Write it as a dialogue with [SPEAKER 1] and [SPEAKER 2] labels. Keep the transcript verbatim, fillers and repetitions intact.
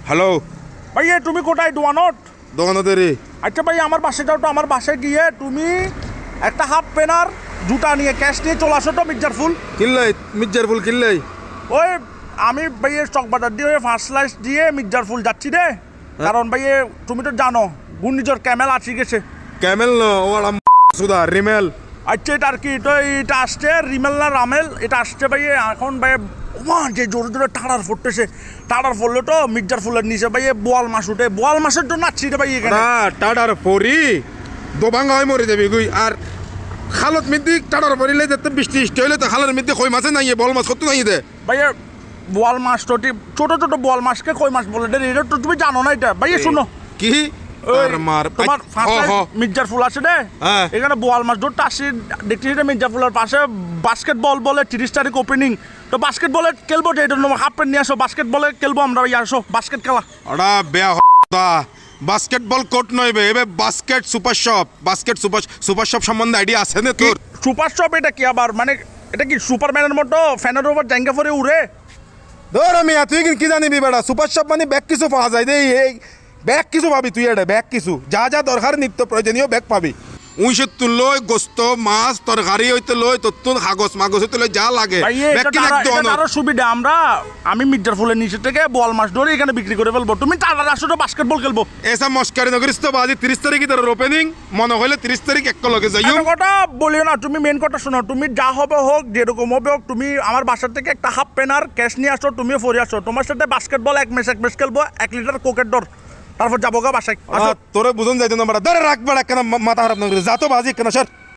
[SPEAKER 1] Hello
[SPEAKER 2] ভাই এ তুমি কোথায় দোকানত?
[SPEAKER 1] দোকানতে রে।
[SPEAKER 2] আচ্ছা ভাই আমার বাসায় যাও তো, আমার বাসায় গিয়ে তুমি একটা হাফ পেনার জুতা নিয়ে ক্যাশ নিয়ে চলে আসো তো মির্জার ফুল।
[SPEAKER 1] কিনলাই মির্জার ফুল কিনলাই?
[SPEAKER 2] ওই আমি ভাই চক বাজার দিয়ে ফার্স্ট স্লাইস দিয়ে মির্জার ফুল যাচ্ছি রে, কারণ ভাই তুমি তো জানো ঘূর্ণিঝড় ক্যামেল আসি গেছে।
[SPEAKER 1] ক্যামেল না ওরা সুদা রিমেল।
[SPEAKER 2] আচ্ছা এটা আর কি, তো এটা আসছে রিমেল না রামেল, এটা আসছে ভাই এখন ভাই ওমা যে জোরে জোরে টাড়ার ফুটতেছে, টাড়ার ফুললে তো মির্জার ফুলের নিচে ভাই বোয়াল মাছ উঠে, বোয়াল মাছের জন্য আসছি রে ভাই এখানে।
[SPEAKER 1] টাড়ার পরি দোবাঙ্গা হয়ে মরে যাবি গুই। আর খালত মিদ্দি টাড়ার পরিলে যেতে বৃষ্টি বৃষ্টি হইলে তো খালের মধ্যে কই মাছে নাই, বল মাছ কত নাই দে
[SPEAKER 2] ভাই বোয়াল মাছ তো ছোট ছোট বোয়াল মাছকে কই মাছ বলে দে, এটা তো তুমি জানো না। এটা ভাই শুনো
[SPEAKER 1] কি
[SPEAKER 2] তোমার মির্জার ফুল আছে রে, এখানে বোয়াল মাছ ধরতে আসি দেখছি মির্জার ফুলের পাশে বাস্কেট বল বলে তিরিশ তারিখ ওপেনিং, তো বাস্কেট বলে খেলবো, হাফ প্যান্ট নিয়ে আসো, বাস্কেট বলে খেলবো আমরা, আসো বাস্কেট খেলা।
[SPEAKER 1] ওরা বেয়া বাস্কেটবল কোর্ট নইবে, এবে basket super shop. Basket super super shop সম্বন্ধে আইডিয়া আছে না তোর?
[SPEAKER 2] সুপার শপ এটা কি আবার, মানে এটা কি সুপারম্যানের মতো ফ্যানের উপর জাঙ্গা পরে উড়ে?
[SPEAKER 1] ধর আমি তুই কি জানিবি বেটা, সুপার শপ মানে ব্যাগ কিছু পাওয়া যায় দে, এই ব্যাগ কিছু পাবি তুই, এটা ব্যাগ কিছু যা যা দরকার নিত্য প্রয়োজনীয় ব্যাগ পাবি। উইশে তুল লই গোস্ত মাছ তরকারি হইতে লই তোর কাগজ মাগজ হইতে লই যা লাগে
[SPEAKER 2] আরো সুবিধা। আমরা আমি মির্জার ফুলের নিচে থেকে বোয়াল মাছ ধরে এখানে বিক্রি করে ফেলবো, তুমি টাটার আসো তো বাস্কেটবল খেলবো।
[SPEAKER 1] এসা মস্কারি নগরিস তো বাজি তিরিশ তারিখে তোর ওপেনিং মনে হইলে তিরিশ তারিখ এক লগে যাই।
[SPEAKER 2] কথা বলিও না, তুমি মেন কথা শোনো, তুমি যা হবে হোক যেরকম হবে হোক, তুমি আমার বাসার থেকে একটা হাফ পেনার ক্যাশ নিয়ে আসো, তুমিও ফরে আসো, তোমার সাথে বাস্কেটবল এক ম্যাচ এক ম্যাচ খেলবো, এক লিটার কোকের দর, তারপর যাবো গা বাসায়।
[SPEAKER 1] তোরে বুঝুন যাইতো না বেটা, ধরে রাখবে কেন মাথা খারাপ না যা তো বাজি কেন স্যার।